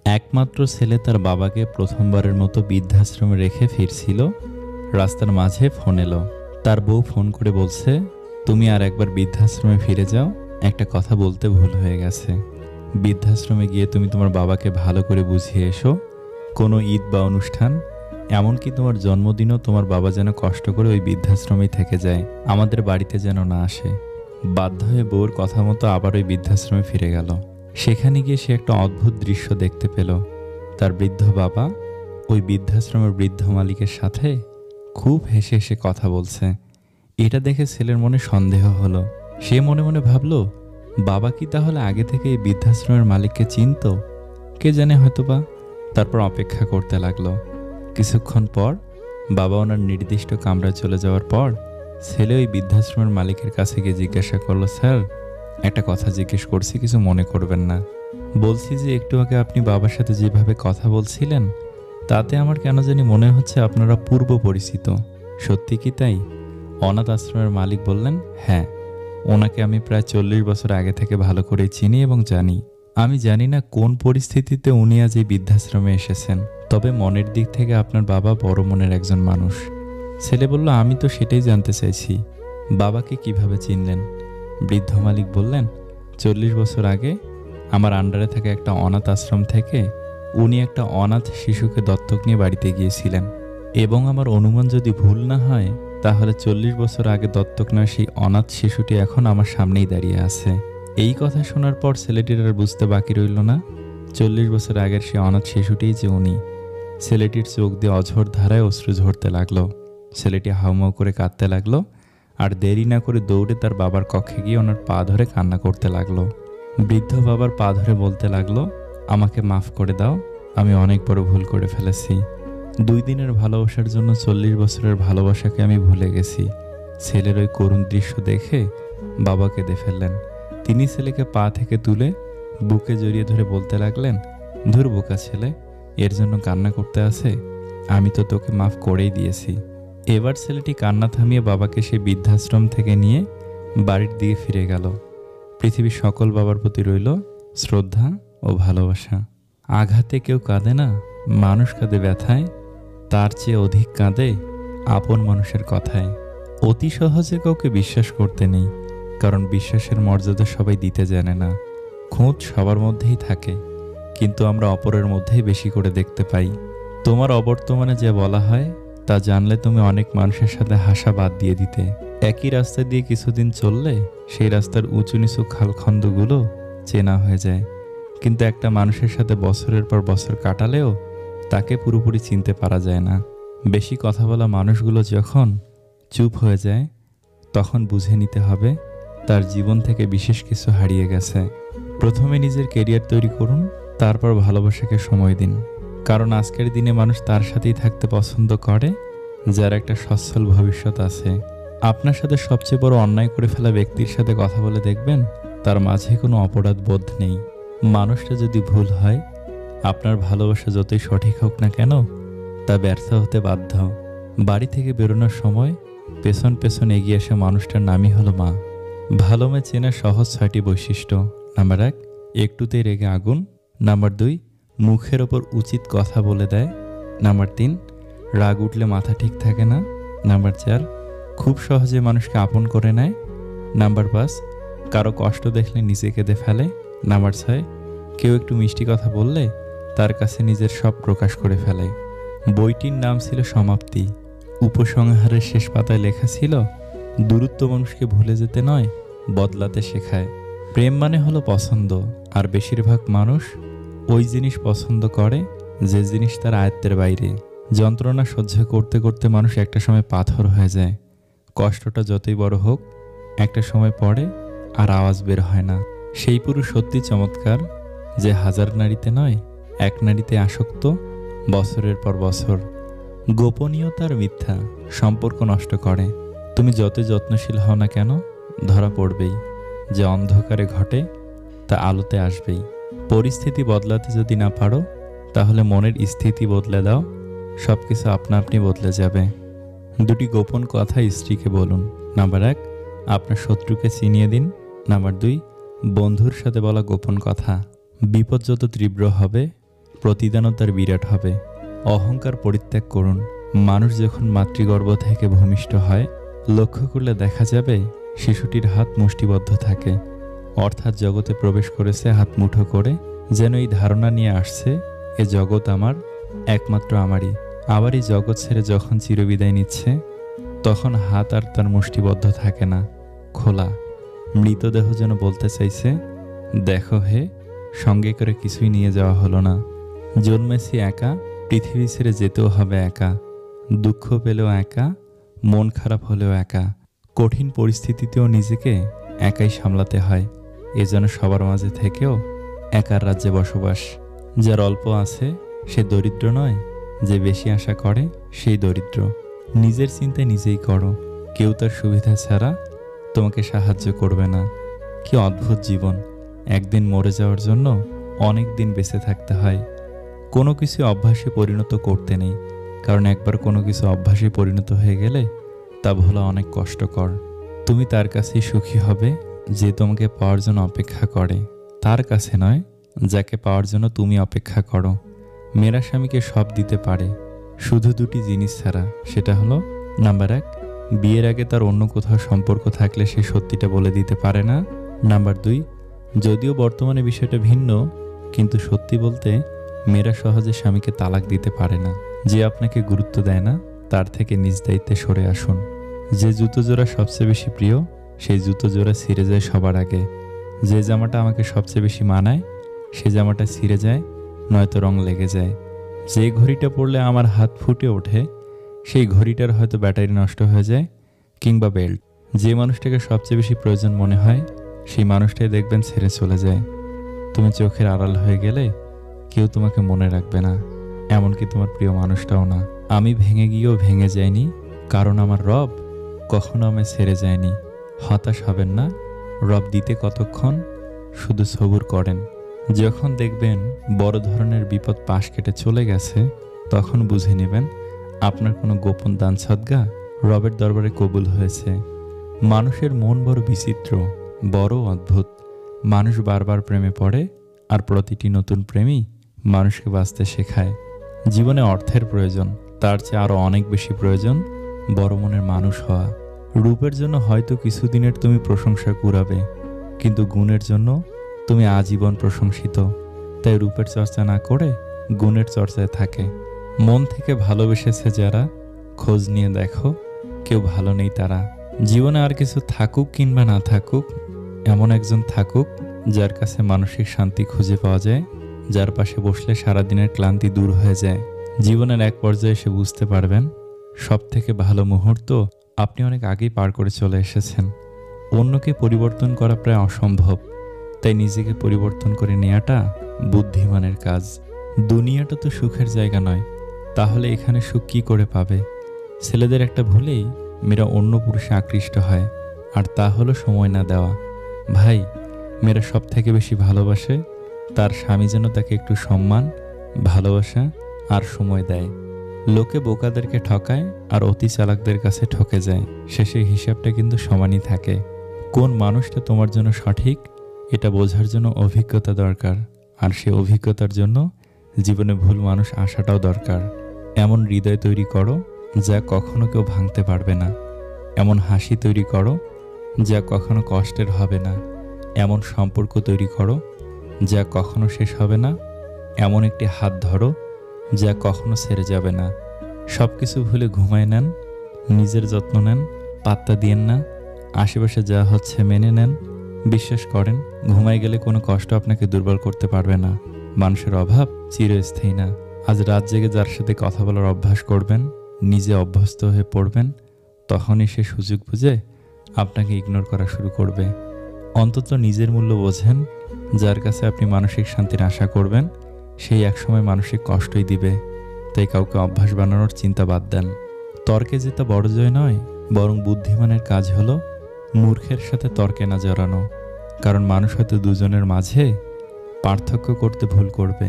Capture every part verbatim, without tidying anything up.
একমাত্র ছেলে তার বাবাকে প্রথমবারের মতো বৃদ্ধাশ্রমে রেখে ফিরছিল। রাস্তার মাঝে ফোন এলো। তার বউ ফোন করে বলছে, তুমি আর একবার বৃদ্ধাশ্রমে ফিরে যাও, একটা কথা বলতে ভুল হয়ে গেছে। বৃদ্ধাশ্রমে গিয়ে তুমি তোমার বাবাকে ভালো করে বুঝিয়ে এসো। কোনো ঈদ বা অনুষ্ঠান, এমনকি তোমার জন্মদিনও তোমার বাবা যেন কষ্ট করে ওই বৃদ্ধাশ্রমেই থেকে যায়, আমাদের বাড়িতে যেন না আসে। বাধ্য হয়ে বউয়ের কথা মতো আবার ওই বৃদ্ধাশ্রমে ফিরে গেল। সেখানে গিয়ে সে একটা অদ্ভুত দৃশ্য দেখতে পেল। তার বৃদ্ধ বাবা ওই বৃদ্ধাশ্রমের বৃদ্ধ মালিকের সাথে খুব হেসে হেসে কথা বলছে। এটা দেখে ছেলের মনে সন্দেহ হলো। সে মনে মনে ভাবল, বাবা কি তাহলে আগে থেকে এই বৃদ্ধাশ্রমের মালিককে চিনত? কে জানে, হয়তোবা। তারপর অপেক্ষা করতে লাগলো। কিছুক্ষণ পর বাবা ওনার নির্দিষ্ট কামরায় চলে যাওয়ার পর ছেলে ওই বৃদ্ধাশ্রমের মালিকের কাছে গিয়ে জিজ্ঞাসা করলো, স্যার, একটা কথা জিজ্ঞেস করছি, কিছু মনে করবেন না। বলছি যে একটু আগে আপনি বাবার সাথে যেভাবে কথা বলছিলেন, তাতে আমার কেন জানি মনে হচ্ছে আপনারা পূর্ব পরিচিত। সত্যি কি তাই? অনাথ আশ্রমের মালিক বললেন, হ্যাঁ, ওনাকে আমি প্রায় চল্লিশ বছর আগে থেকে ভালো করে চিনি এবং জানি। আমি জানি না কোন পরিস্থিতিতে উনি আজ এই বৃদ্ধাশ্রমে এসেছেন, তবে মনের দিক থেকে আপনার বাবা বড় মনের একজন মানুষ। ছেলে বলল, আমি তো সেটাই জানতে চাইছি, বাবাকে কিভাবে চিনলেন? বৃদ্ধ মালিক বললেন, চল্লিশ বছর আগে আমার আন্ডারে থাকা একটা অনাথ আশ্রম থেকে উনি একটা অনাথ শিশুকে দত্তক নিয়ে বাড়িতে গিয়েছিলেন, এবং আমার অনুমান যদি ভুল না হয়, তাহলে চল্লিশ বছর আগে দত্তক নেওয়া সেই অনাথ শিশুটি এখন আমার সামনেই দাঁড়িয়ে আছে। এই কথা শোনার পর ছেলেটির আর বুঝতে বাকি রইল না চল্লিশ বছর আগের সেই অনাথ শিশুটিই যে উনি। ছেলেটির চোখ দিয়ে অঝোর ধারায় অশ্রু ঝরতে লাগলো। ছেলেটি হাউমাউ করে কাঁদতে লাগলো, আর দেরি না করে দৌড়ে তার বাবার কক্ষে গিয়ে ওনার পা ধরে কান্না করতে লাগলো। বৃদ্ধ বাবার পা ধরে বলতে লাগলো, আমাকে মাফ করে দাও, আমি অনেক বড় ভুল করে ফেলেছি। দুই দিনের ভালোবাসার জন্য চল্লিশ বছরের ভালোবাসাকে আমি ভুলে গেছি। ছেলের ওই করুণ দৃশ্য দেখে বাবা কেঁদে ফেললেন। তিনি ছেলেকে পা থেকে তুলে বুকে জড়িয়ে ধরে বলতে লাগলেন, ধুর বোকা ছেলে, এর জন্য কান্না করতে আছে, আমি তো তোকে মাফ করেই দিয়েছি। এবার ছেলেটি কান্না থামিয়ে বাবাকে সেই বৃদ্ধাশ্রম থেকে নিয়ে বাড়ির দিকে ফিরে গেল। পৃথিবীর সকল বাবার প্রতি রইল শ্রদ্ধা ও ভালোবাসা। আঘাতে কেউ কাঁদে না, মানুষ কাঁদে ব্যথায়, তার চেয়ে অধিক কাঁদে আপন মানুষের কথায়। অতি সহজে কাউকে বিশ্বাস করতে নেই, কারণ বিশ্বাসের মর্যাদা সবাই দিতে জানে না। খুঁত সবার মধ্যেই থাকে, কিন্তু আমরা অপরের মধ্যেই বেশি করে দেখতে পাই। তোমার অবর্তমানে যে বলা হয় তা জানলে তুমি অনেক মানুষের সাথে হাসা বাদ দিয়ে দিতে। একই রাস্তা দিয়ে কিছুদিন চললে সেই রাস্তার উঁচু নিচু খালখন্দগুলো চেনা হয়ে যায়, কিন্তু একটা মানুষের সাথে বছরের পর বছর কাটালেও তাকে পুরোপুরি চিনতে পারা যায় না। বেশি কথা বলা মানুষগুলো যখন চুপ হয়ে যায়, তখন বুঝে নিতে হবে তার জীবন থেকে বিশেষ কিছু হারিয়ে গেছে। প্রথমে নিজের কেরিয়ার তৈরি করুন, তারপর ভালোবাসাকে সময় দিন। কারণ আজকের দিনে মানুষ তার সাথেই থাকতে পছন্দ করে যার একটা সচ্ছল ভবিষ্যৎ আছে। আপনার সাথে সবচেয়ে বড় অন্যায় করে ফেলা ব্যক্তির সাথে কথা বলে দেখবেন তার মাঝে কোনো অপরাধ বোধ নেই। মানুষটা যদি ভুল হয়, আপনার ভালোবাসা যতই সঠিক হোক না কেন, তা ব্যর্থ হতে বাধ্য। বাড়ি থেকে বেরোনোর সময় পেছন পেছন এগিয়ে আসা মানুষটার নামই হলো মা। ভালো মেয়ে চেনার সহজ ছয়টি বৈশিষ্ট্য। নাম্বার এক, একটুতেই রেগে আগুন। নাম্বার দুই, মুখের ওপর উচিত কথা বলে দেয়। নাম্বার তিন, রাগ উঠলে মাথা ঠিক থাকে না। নাম্বার চার, খুব সহজে মানুষকে আপন করে নেয়। নাম্বার পাঁচ, কারো কষ্ট দেখলে নিজে কেঁদে ফেলে। নাম্বার ছয়, কেউ একটু মিষ্টি কথা বললে তার কাছে নিজের সব প্রকাশ করে ফেলে। বইটির নাম ছিল সমাপ্তি। উপসংহারের শেষ পাতায় লেখা ছিল, দূরত্ব মানুষকে ভুলে যেতে নয়, বদলাতে শেখায়। প্রেম মানে হলো পছন্দ, আর বেশিরভাগ মানুষ ওই জিনিস পছন্দ করে যে জিনিস তার আয়ত্তের বাইরে। যন্ত্রণা সহ্য করতে করতে মানুষ একটা সময় পাথর হয়ে যায়। কষ্টটা যতই বড় হোক, একটা সময় পরে আর আওয়াজ বের হয় না। সেই পুরুষ সত্যি চমৎকার যে হাজার নারীতে নয়, এক নারীতে আসক্ত বছরের পর বছর। গোপনীয়তার মিথ্যা সম্পর্ক নষ্ট করে। তুমি যত যত্নশীল হও না কেন, ধরা পড়বেই। যে অন্ধকারে ঘটে তা আলোতে আসবেই। পরিস্থিতি বদলাতে যদি না পারো, তাহলে মনের স্থিতি বদলে দাও, সব কিছু আপনা আপনি বদলে যাবে। দুটি গোপন কথা স্ত্রীকে বলুন। নাম্বার এক, আপনার শত্রুকে চিনিয়ে দিন। নাম্বার দুই, বন্ধুর সাথে বলা গোপন কথা। বিপদ যত তীব্র হবে, প্রতিদানও তার বিরাট হবে। অহংকার পরিত্যাগ করুন। মানুষ যখন মাতৃগর্ভ থেকে ভূমিষ্ঠ হয়, লক্ষ্য করলে দেখা যাবে শিশুটির হাত মুষ্টিবদ্ধ থাকে, অর্থাৎ জগতে প্রবেশ করেছে হাত মুঠো করে, যেন এই ধারণা নিয়ে আসছে এ জগৎ আমার, একমাত্র আমারই। আবার এই জগৎ ছেড়ে যখন চিরবিদায় নিচ্ছে, তখন হাত আর তার মুষ্টিবদ্ধ থাকে না, খোলা। মৃতদেহ যেন বলতে চাইছে, দেখো হে, সঙ্গে করে কিছুই নিয়ে যাওয়া হলো না। জন্মেছি একা, পৃথিবী ছেড়ে যেতেও হবে একা। দুঃখ পেলেও একা, মন খারাপ হলেও একা। কঠিন পরিস্থিতিতেও নিজেকে একাই সামলাতে হয়। এ যেন সবার মাঝে থেকেও একার রাজ্যে বসবাস। যার অল্প আছে সে দরিদ্র নয়, যে বেশি আশা করে সেই দরিদ্র। নিজের চিন্তা নিজেই করো, কেউ তার সুবিধা ছাড়া তোমাকে সাহায্য করবে না। কি অদ্ভুত জীবন! একদিন মরে যাওয়ার জন্য অনেক দিন বেঁচে থাকতে হয়। কোনো কিছু অভ্যাসে পরিণত করতে নেই, কারণ একবার কোনো কিছু অভ্যাসে পরিণত হয়ে গেলে তা ভোলা অনেক কষ্টকর। তুমি তার কাছেই সুখী হবে যে তোমাকে পাওয়ার জন্য অপেক্ষা করে, তার কাছে নয় যাকে পাওয়ার জন্য তুমি অপেক্ষা করো। মেয়েরা স্বামীকে সব দিতে পারে, শুধু দুটি জিনিস ছাড়া। সেটা হলো, নাম্বার এক, বিয়ের আগে তার অন্য কোথাও সম্পর্ক থাকলে সে সত্যিটা বলে দিতে পারে না। নাম্বার দুই, যদিও বর্তমানে বিষয়টা ভিন্ন, কিন্তু সত্যি বলতে মেয়েরা সহজে স্বামীকে তালাক দিতে পারে না। যে আপনাকে গুরুত্ব দেয় না, তার থেকে নিজ দায়িত্বে সরে আসুন। যে জুতো জোড়া সবচেয়ে বেশি প্রিয়, সেই জুতো জোড়া ছিঁড়ে যায় সবার আগে। যে জামাটা আমাকে সবচেয়ে বেশি মানায়, সে জামাটা ছিঁড়ে যায়, নয়তো রং লেগে যায়। যে ঘড়িটা পরলে আমার হাত ফুটে ওঠে, সেই ঘড়িটার হয়তো ব্যাটারি নষ্ট হয়ে যায়, কিংবা বেল্ট। যে মানুষটাকে সবচেয়ে বেশি প্রয়োজন মনে হয়, সেই মানুষটাই দেখবেন ছেড়ে চলে যায়। তুমি চোখের আড়াল হয়ে গেলে কেউ তোমাকে মনে রাখবে না, এমনকি তোমার প্রিয় মানুষটাও না। আমি ভেঙে গিয়েও ভেঙে যাইনি, কারণ আমার রব কখনো আমায় ছেড়ে যায়নি। হতাশ হবেন না, রব দিতে কতক্ষণ, শুধু সবুর করেন। যখন দেখবেন বড় ধরনের বিপদ পাশ কেটে চলে গেছে, তখন বুঝে নেবেন আপনার কোনো গোপন দান সদকা রবের দরবারে কবুল হয়েছে। মানুষের মন বড় বিচিত্র, বড় অদ্ভুত। মানুষ বারবার প্রেমে পড়ে, আর প্রতিটি নতুন প্রেমই মানুষকে বাঁচতে শেখায়। জীবনে অর্থের প্রয়োজন, তার চেয়ে আরও অনেক বেশি প্রয়োজন বড় মনের মানুষ হওয়া। রূপের জন্য হয়তো কিছুদিনের তুমি প্রশংসা কুড়াবে, কিন্তু গুণের জন্য তুমি আজীবন প্রশংসিত। তাই রূপের চর্চা না করে গুণের চর্চায় থাকে। মন থেকে ভালোবেসেছে যারা, খোঁজ নিয়ে দেখো কেউ ভালো নেই তারা। জীবনে আর কিছু থাকুক কিংবা না থাকুক, এমন একজন থাকুক যার কাছে মানসিক শান্তি খুঁজে পাওয়া যায়, যার পাশে বসলে সারাদিনের ক্লান্তি দূর হয়ে যায়। জীবনের এক পর্যায়ে এসে বুঝতে পারবেন সব থেকে ভালো মুহূর্ত আপনি অনেক আগেই পার করে চলে এসেছেন। অন্যকে পরিবর্তন করা প্রায় অসম্ভব, তাই নিজেকে পরিবর্তন করে নেওয়াটা বুদ্ধিমানের কাজ। দুনিয়াটা তো সুখের জায়গা নয়, তাহলে এখানে সুখ কী করে পাবে? ছেলেদের একটা ভুলেই মেয়েরা অন্য পুরুষে আকৃষ্ট হয়, আর তা হলো সময় না দেওয়া। ভাই, মেয়েরা সব থেকে বেশি ভালোবাসে তার স্বামী যেন তাকে একটু সম্মান, ভালোবাসা আর সময় দেয়। লোকে বোকাদেরকে ঠকায় আর অতি চালাকদের কাছে ঠকে যায়, শেষে হিসাবটা কিন্তু সমানই থাকে। কোন মানুষটা তোমার জন্য সঠিক এটা বোঝার জন্য অভিজ্ঞতা দরকার, আর সে অভিজ্ঞতার জন্য জীবনে ভুল মানুষ আসাটাও দরকার। এমন হৃদয় তৈরি করো যা কখনো কেউ ভাঙতে পারবে না, এমন হাসি তৈরি করো যা কখনো কষ্টের হবে না, এমন সম্পর্ক তৈরি করো যা কখনো শেষ হবে না, এমন একটি হাত ধরো যা কখনো ছেড়ে যাবে না। সব কিছু ভুলে ঘুমায় নেন, নিজের যত্ন নেন, পাত্তা দিয়েন না, আশেপাশে যা হচ্ছে মেনে নেন। বিশ্বাস করেন, ঘুমাই গেলে কোনো কষ্ট আপনাকে দুর্বল করতে পারবে না। মানুষের অভাব চিরস্থায়ী না। আজ রাত জেগে যার সাথে কথা বলার অভ্যাস করবেন, নিজে অভ্যস্ত হয়ে পড়বেন, তখনই সে সুযোগ বুঝে আপনাকে ইগনোর করা শুরু করবে। অন্তত নিজের মূল্য বোঝেন। যার কাছে আপনি মানসিক শান্তির আশা করবেন, সেই একসময় মানসিক কষ্টই দিবে। তাই কাউকে অভ্যাস বানানোর চিন্তা বাদ দেন। তর্কে জেতা বড় জয় নয়, বরং বুদ্ধিমানের কাজ হলো মূর্খের সাথে তর্কে না জড়ানো। কারণ মানুষ হয়তো দুজনের মাঝে পার্থক্য করতে ভুল করবে।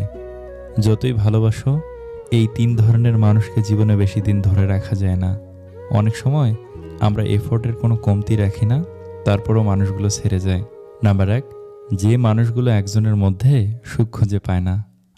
যতই ভালোবাসো, এই তিন ধরনের মানুষকে জীবনে বেশি দিন ধরে রাখা যায় না। অনেক সময় আমরা এফোর্টের কোনো কমতি রাখি না, তারপরও মানুষগুলো ছেড়ে যায়। নাম্বার এক, যে মানুষগুলো একজনের মধ্যে সুখ খুঁজে পায় না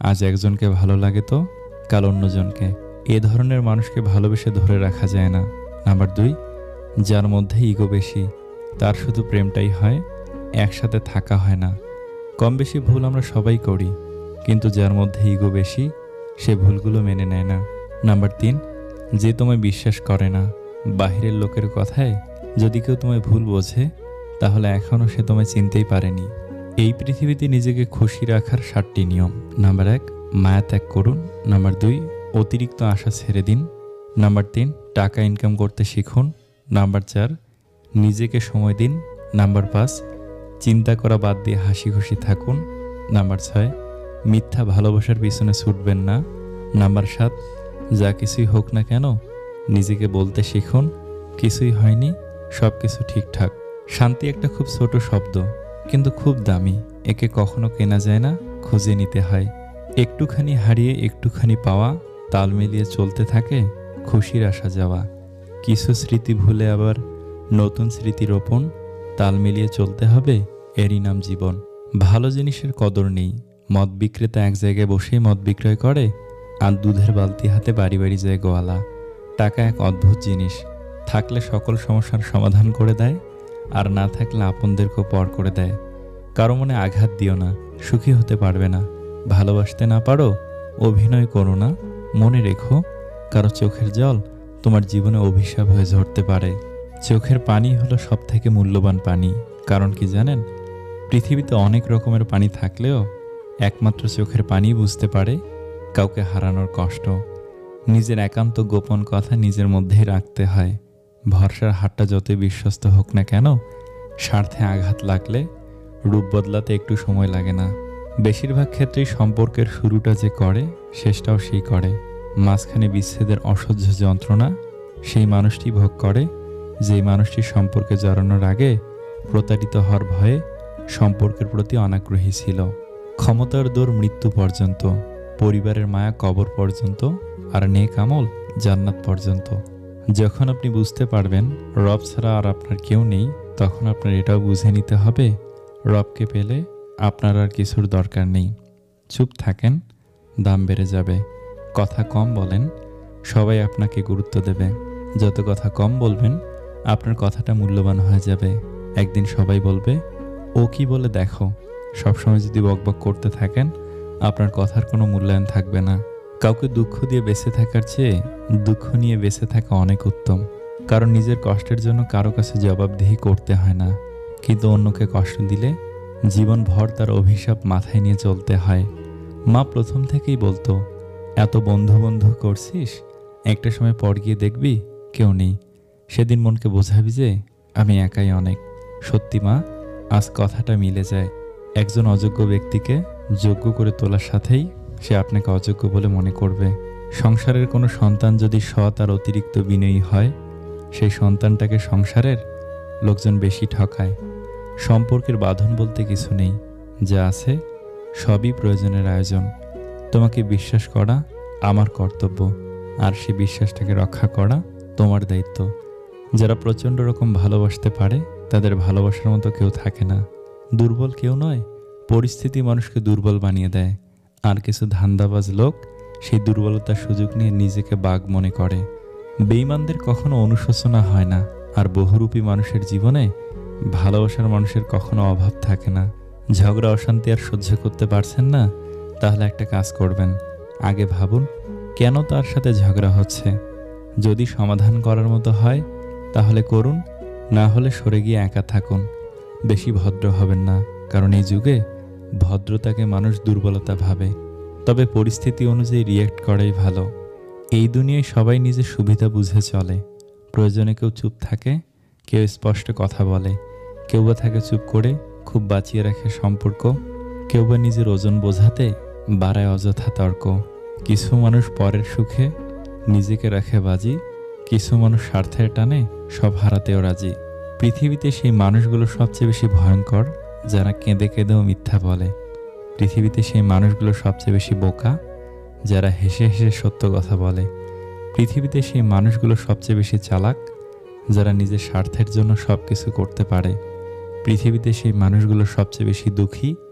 আজ একজনকে ভালো লাগে তো কাল অন্যজনকে। এ ধরনের মানুষকে ভালোবেসে ধরে রাখা যায় না। নাম্বার দুই, যার মধ্যে ইগো বেশি তার শুধু প্রেমটাই হয়, একসাথে থাকা হয় না। কম বেশি ভুল আমরা সবাই করি, কিন্তু যার মধ্যে ইগো বেশি সে ভুলগুলো মেনে নেয় না। নাম্বার তিন, যে তোমায় বিশ্বাস করে না। বাহিরের লোকের কথায় যদি কেউ তোমায় ভুল বোঝে তাহলে এখনও সে তোমায় চিনতেই পারেনি। এই পৃথিবীতে নিজেকে খুশি রাখার সাতটি নিয়ম। নাম্বার এক, মায়া ত্যাগ করুন। নাম্বার দুই, অতিরিক্ত আশা ছেড়ে দিন। নাম্বার তিন, টাকা ইনকাম করতে শিখুন। নাম্বার চার, নিজেকে সময় দিন। নাম্বার পাঁচ, চিন্তা করা বাদ দিয়ে হাসি খুশি থাকুন। নাম্বার ছয়, মিথ্যা ভালোবাসার পিছনে ছুটবেন না। নাম্বার সাত, যা কিছুই হোক না কেন নিজেকে বলতে শিখুন, কিছুই হয়নি, সব কিছু ঠিকঠাক। শান্তি একটা খুব ছোট শব্দ, কিন্তু খুব দামি। একে কখনো কেনা যায় না, খুঁজে নিতে হয়। একটুখানি হারিয়ে একটুখানি পাওয়া, তাল মিলিয়ে চলতে থাকে খুশির আসা যাওয়া। কিছু স্মৃতি ভুলে আবার নতুন স্মৃতি রোপণ, তাল মিলিয়ে চলতে হবে, এরই নাম জীবন। ভালো জিনিসের কদর নেই। মদ বিক্রেতা এক জায়গায় বসেই মদ বিক্রয় করে, আর দুধের বালতি হাতে বাড়ি বাড়ি যায় গোয়ালা। টাকা এক অদ্ভুত জিনিস, থাকলে সকল সমস্যার সমাধান করে দেয়, আর না থাকলে আপনদেরকেও পর করে দেয়। কারো মনে আঘাত দিও না, সুখী হতে পারবে না। ভালোবাসতে না পারো, অভিনয় করো না। মনে রেখো, কারো চোখের জল তোমার জীবনে অভিশাপ হয়ে ঝরতে পারে। চোখের পানি হলো সব থেকে মূল্যবান পানি। কারণ কি জানেন, পৃথিবীতে অনেক রকমের পানি থাকলেও একমাত্র চোখের পানি বুঝতে পারে কাউকে হারানোর কষ্ট। নিজের একান্ত গোপন কথা নিজের মধ্যেই রাখতে হয়। ভরসার হাতটা যতই বিশ্বস্ত হোক না কেন, স্বার্থে আঘাত লাগলে রূপ বদলাতে একটু সময় লাগে না। বেশিরভাগ ক্ষেত্রেই সম্পর্কের শুরুটা যে করে, শেষটাও সেই করে। মাঝখানে বিচ্ছেদের অসহ্য যন্ত্রণা সেই মানুষটি ভোগ করে, যেই মানুষটি সম্পর্কে জড়ানোর আগে প্রতারিত হওয়ার ভয়ে সম্পর্কের প্রতি অনাগ্রহী ছিল। ক্ষমতার দৌড় মৃত্যু পর্যন্ত, পরিবারের মায়া কবর পর্যন্ত, আর নেক আমল জান্নাত পর্যন্ত। যখন আপনি বুঝতে পারবেন রব ছাড়া আর আপনার কেউ নেই, তখন আপনার এটাও বুঝে নিতে হবে রবকে পেলে আপনার আর কিছুর দরকার নেই। চুপ থাকেন, দাম বেড়ে যাবে। কথা কম বলেন, সবাই আপনাকে গুরুত্ব দেবে। যত কথা কম বলবেন আপনার কথাটা মূল্যবান হয়ে যাবে। একদিন সবাই বলবে, ও কি বলে দেখো। সবসময় যদি বকবক করতে থাকেন আপনার কথার কোনো মূল্যায়ন থাকবে না। কাউকে দুঃখ দিয়ে বেঁচে থাকার চেয়ে দুঃখ নিয়ে বেঁচে থাকা অনেক উত্তম। কারণ নিজের কষ্টের জন্য কারো কাছে জবাবদিহি করতে হয় না, কিন্তু অন্যকে কষ্ট দিলে জীবনভর তার অভিশাপ মাথায় নিয়ে চলতে হয়। মা প্রথম থেকেই বলতো, এত বন্ধু বন্ধু করছিস, একটা সময় পর গিয়ে দেখবি কেউ নেই। সেদিন মনকে বোঝাবি যে আমি একাই অনেক। সত্যি মা, আজ কথাটা মিলে যায়। একজন অযোগ্য ব্যক্তিকে যোগ্য করে তোলার সাথেই সে আপনাকে অযোগ্য বলে মনে করবে। সংসারের কোনো সন্তান যদি সৎ আর অতিরিক্ত বিনয়ী হয়, সেই সন্তানটাকে সংসারের লোকজন বেশি ঠকায়। সম্পর্কের বাঁধন বলতে কিছু নেই, যা আছে সবই প্রয়োজনের আয়োজন। তোমাকে বিশ্বাস করা আমার কর্তব্য, আর সেই বিশ্বাসটাকে রক্ষা করা তোমার দায়িত্ব। যারা প্রচণ্ড রকম ভালোবাসতে পারে তাদের ভালোবাসার মতো কেউ থাকে না। দুর্বল কেউ নয়, পরিস্থিতি মানুষকে দুর্বল বানিয়ে দেয়। আর কিছু ধান্দাবাজ লোক সেই দুর্বলতার সুযোগ নিয়ে নিজেকে বাঘ মনে করে। বেঈমানদের কখনো অনুশোচনা হয় না, আর বহুরূপী মানুষের জীবনে ভালোবাসার মানুষের কখনো অভাব থাকে না। ঝগড়া অশান্তি আর সহ্য করতে পারছেন না, তাহলে একটা কাজ করবেন, আগে ভাবুন কেন তার সাথে ঝগড়া হচ্ছে। যদি সমাধান করার মতো হয় তাহলে করুন, না হলে সরে গিয়ে একা থাকুন। বেশি ভদ্র হবেন না, কারণ এই যুগে ভদ্রতাকে মানুষ দুর্বলতা ভাবে। তবে পরিস্থিতি অনুযায়ী রিয়্যাক্ট করাই ভালো। এই দুনিয়ায় সবাই নিজের সুবিধা বুঝে চলে। প্রয়োজনে কেউ চুপ থাকে, কেউ স্পষ্ট কথা বলে, কেউ বা থাকে চুপ করে খুব বাঁচিয়ে রাখে সম্পর্ক, কেউ বা নিজের ওজন বোঝাতে বাড়ায় অযথা তর্ক। কিছু মানুষ পরের সুখে নিজেকে রাখে বাজি, কিছু মানুষ স্বার্থের টানে সব হারাতেও রাজি। পৃথিবীতে সেই মানুষগুলো সবচেয়ে বেশি ভয়ঙ্কর যারা কেঁদে কেঁদেও মিথ্যা বলে। পৃথিবীতে সেই মানুষগুলো সবচেয়ে বেশি বোকা যারা হেসে হেসে সত্য কথা বলে। পৃথিবীতে সেই মানুষগুলো সবচেয়ে বেশি চালাক যারা নিজের স্বার্থের জন্য সব কিছু করতে পারে। পৃথিবীতে সেই মানুষগুলো সবচেয়ে বেশি দুঃখী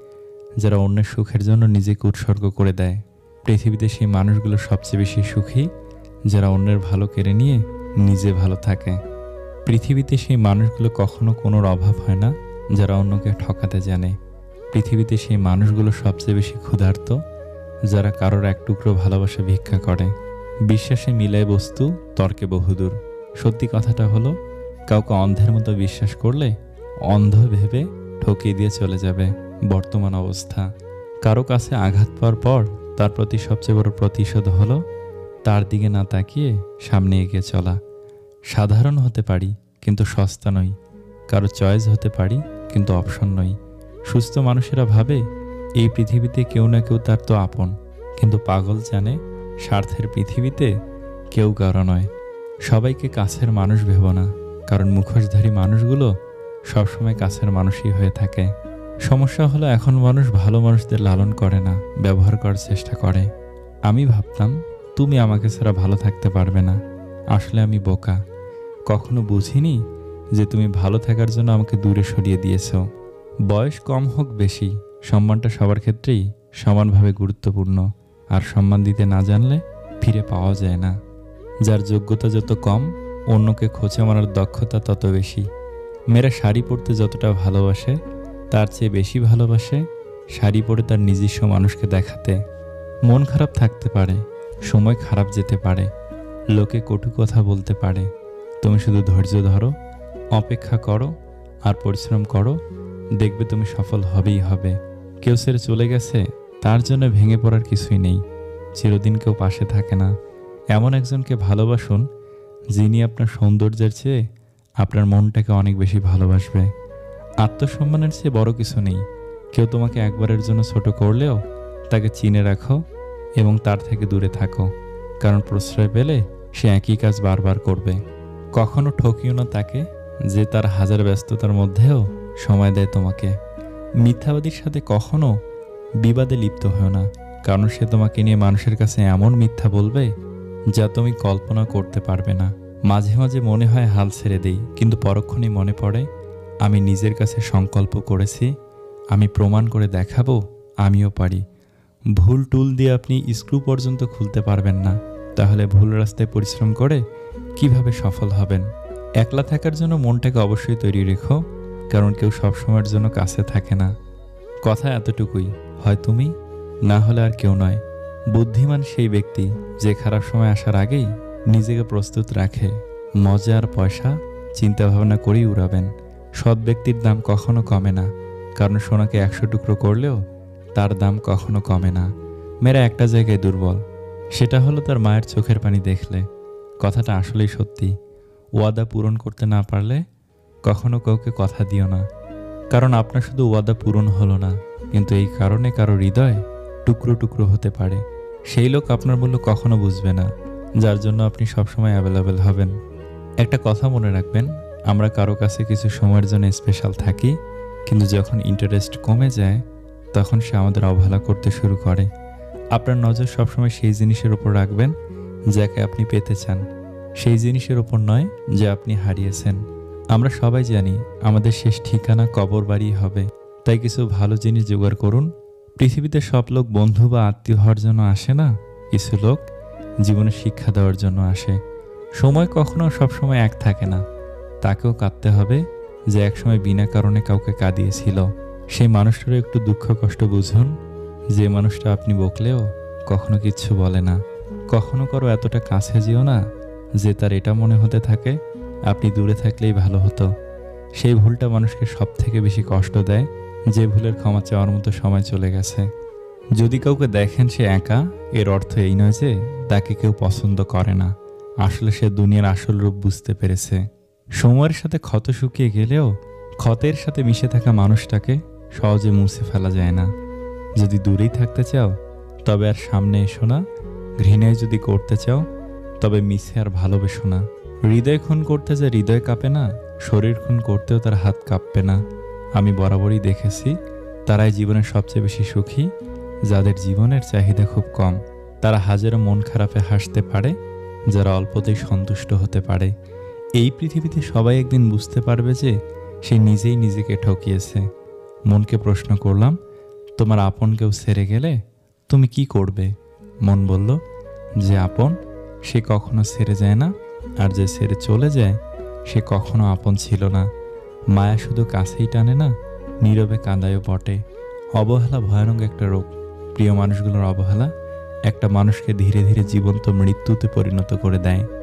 যারা অন্যের সুখের জন্য নিজেকে উৎসর্গ করে দেয়। পৃথিবীতে সেই মানুষগুলো সবচেয়ে বেশি সুখী যারা অন্যের ভালো কেড়ে নিয়ে নিজে ভালো থাকে। পৃথিবীতে সেই মানুষগুলো কখনো কোনোর অভাব হয় না যারা অন্যকে ঠকাতে জানে। পৃথিবীতে সেই মানুষগুলো সবচেয়ে বেশি ক্ষুধার্ত যারা কারোর এক টুকরো ভালোবাসা ভিক্ষা করে। বিশ্বাসে মিলায় বস্তু, তর্কে বহুদূর। সত্যি কথাটা হলো, কাউকে অন্ধের মতো বিশ্বাস করলে অন্ধ ভেবে ঠকিয়ে দিয়ে চলে যাবে বর্তমান অবস্থা। কারো কাছে আঘাত পাওয়ার পর তার প্রতি সবচেয়ে বড় প্রতিশোধ হলো তার দিকে না তাকিয়ে সামনে এগিয়ে চলা। সাধারণ হতে পারি কিন্তু সস্তা নই, কারো চয়েস হতে পারি কিন্তু অপশন নই। সুস্থ মানুষেরা ভাবে এই পৃথিবীতে কেউ না কেউ তার তো আপন, কিন্তু পাগল জানে স্বার্থের পৃথিবীতে কেউ কারো নয়। সবাইকে কাছের মানুষ ভেব না, কারণ মুখোশধারী মানুষগুলো সবসময় কাছের মানুষই হয়ে থাকে। সমস্যা হলো এখন মানুষ ভালো মানুষদের লালন করে না, ব্যবহার করার চেষ্টা করে। আমি ভাবতাম তুমি আমাকে ছাড়া ভালো থাকতে পারবে না, আসলে আমি বোকা। কখনো বুঝিনি যে তুমি ভালো থাকার জন্য আমাকে দূরে সরিয়ে দিয়েছ। বয়স কম হোক বেশি, সম্মানটা সবার ক্ষেত্রেই সমানভাবে গুরুত্বপূর্ণ, আর সম্মান দিতে না জানলে ফিরে পাওয়া যায় না। যার যোগ্যতা যত কম, অন্যকে খোঁচা মারার দক্ষতা তত বেশি। মেয়েরা শাড়ি পরতে যতটা ভালোবাসে, তার চেয়ে বেশি ভালোবাসে শাড়ি পরে তার নিজস্ব মানুষকে দেখাতে। মন খারাপ থাকতে পারে, সময় খারাপ যেতে পারে, লোকে কটু কথা বলতে পারে। তুমি শুধু ধৈর্য ধরো, অপেক্ষা করো আর পরিশ্রম করো, দেখবে তুমি সফল হবেই হবে। কেউ ছেড়ে চলে গেছে, তার জন্য ভেঙে পড়ার কিছুই নেই। চিরদিন কেউ পাশে থাকে না। এমন একজনকে ভালোবাসুন যিনি আপনার সৌন্দর্যের চেয়ে আপনার মনটাকে অনেক বেশি ভালোবাসবে। আত্মসম্মানের চেয়ে বড় কিছু নেই। কেউ তোমাকে একবারের জন্য ছোট করলেও তাকে চিনে রাখো এবং তার থেকে দূরে থাকো, কারণ প্রশ্রয় পেলে সে একই কাজ বারবার করবে। কখনো ঠকিও না তাকে যে তার হাজার ব্যস্ততার মধ্যেও সময় দেয় তোমাকে। মিথ্যাবাদীর সাথে কখনো বিবাদে লিপ্ত হও না, কারণ সে তোমাকে নিয়ে মানুষের কাছে এমন মিথ্যা বলবে যা তুমি কল্পনা করতে পারবে না। মাঝে মাঝে মনে হয় হাল ছেড়ে দেই, কিন্তু পরক্ষণেই মনে পড়ে আমি নিজের কাছে সংকল্প করেছি, আমি প্রমাণ করে দেখাবো আমিও পারি। ভুল টুল দিয়ে আপনি স্ক্রু পর্যন্ত খুলতে পারবেন না, তাহলে ভুল রাস্তায় পরিশ্রম করে কিভাবে সফল হবেন? একলা থাকার জন্য মনটাকে অবশ্যই তৈরি রেখো, কারণ কেউ সবসময়ের জন্য কাছে থাকে না। কথা এতটুকুই, হয় তুমি, না হলে আর কেউ নয়। বুদ্ধিমান সেই ব্যক্তি যে খারাপ সময় আসার আগেই নিজেকে প্রস্তুত রাখে। মজা আর পয়সা চিন্তা ভাবনা করেই উড়াবেন। সৎ ব্যক্তির দাম কখনো কমে না, কারণ সোনাকে একশো টুকরো করলেও তার দাম কখনো কমে না। মেয়েরা একটা জায়গায় দুর্বল, সেটা হলো তার মায়ের চোখের পানি দেখলে। কথাটা আসলেই সত্যি। ওয়াদা পূরণ করতে না পারলে কখনো কাউকে কথা দিও না, কারণ আপনার শুধু ওয়াদা পূরণ হলো না, কিন্তু এই কারণে কারো হৃদয় টুকরো টুকরো হতে পারে। সেই লোক আপনার মূল্য কখনো বুঝবে না, যার জন্য আপনি সবসময় অ্যাভেলেবেল হবেন। একটা কথা মনে রাখবেন, আমরা কারো কাছে কিছু সময়ের জন্য স্পেশাল থাকি, কিন্তু যখন ইন্টারেস্ট কমে যায় তখন সে আমাদের অবহেলা করতে শুরু করে। আপনার নজর সবসময় সেই জিনিসের উপর রাখবেন যাকে আপনি পেতে চান, সেই জিনিসের উপর নয় যে আপনি হারিয়েছেন। আমরা সবাই জানি আমাদের শেষ ঠিকানা কবর বাড়ি হবে, তাই কিছু ভালো জিনিস জোগাড় করুন। পৃথিবীতে সব লোক বন্ধু বা আত্মীয় হওয়ার জন্য আসে না, কিছু লোক জীবনে শিক্ষা দেওয়ার জন্য আসে। সময় কখনো সবসময় এক থাকে না, তাকেও কাঁদতে হবে যে একসময় বিনা কারণে কাউকে কাঁদিয়েছিল। সেই মানুষটারও একটু দুঃখ কষ্ট বুঝুন, যে মানুষটা আপনি বকলেও কখনো কিচ্ছু বলে না। কখনো কারো এতটা কাছে যেও না যে তার এটা মনে হতে থাকে আপনি দূরে থাকলেই ভালো হতো। সেই ভুলটা মানুষকে সব থেকে বেশি কষ্ট দেয়, যে ভুলের ক্ষমা চাওয়ার মতো সময় চলে গেছে। যদি কাউকে দেখেন সে একা, এর অর্থ এই নয় যে তাকে কেউ পছন্দ করে না, আসলে সে দুনিয়ার আসল রূপ বুঝতে পেরেছে। সময়ের সাথে ক্ষত শুকিয়ে গেলেও ক্ষতের সাথে মিশে থাকা মানুষটাকে সহজে মুছে ফেলা যায় না। যদি দূরেই থাকতে চাও তবে আর সামনে এসো না, ঘৃণায় যদি করতে চাও তবে মিছে আর ভালোবেসো না। হৃদয় খুন করতে যে হৃদয় কাঁপে না, শরীর খুন করতেও তার হাত কাঁপবে না। আমি বরাবরই দেখেছি তারাই জীবনের সবচেয়ে বেশি সুখী যাদের জীবনের চাহিদা খুব কম। তারা হাজারো মন খারাপে হাসতে পারে যারা অল্পতেই সন্তুষ্ট হতে পারে। এই পৃথিবীতে সবাই একদিন বুঝতে পারবে যে সে নিজেই নিজেকে ঠকিয়েছে। মনকে প্রশ্ন করলাম, তোমার আপন কেউ ছেড়ে গেলে তুমি কি করবে? মন বলল, যে আপন সে কখনো ছেড়ে যায় না, আর যে ছেড়ে চলে যায় সে কখনো আপন ছিল না। মায়া শুধু কাছেই টানে না, নীরবে কাঁদায়ও বটে। অবহেলা ভয়ানক একটা রোগ। প্রিয় মানুষগুলোর অবহেলা একটা মানুষকে ধীরে ধীরে জীবন্ত মৃত্যুতে পরিণত করে দেয়।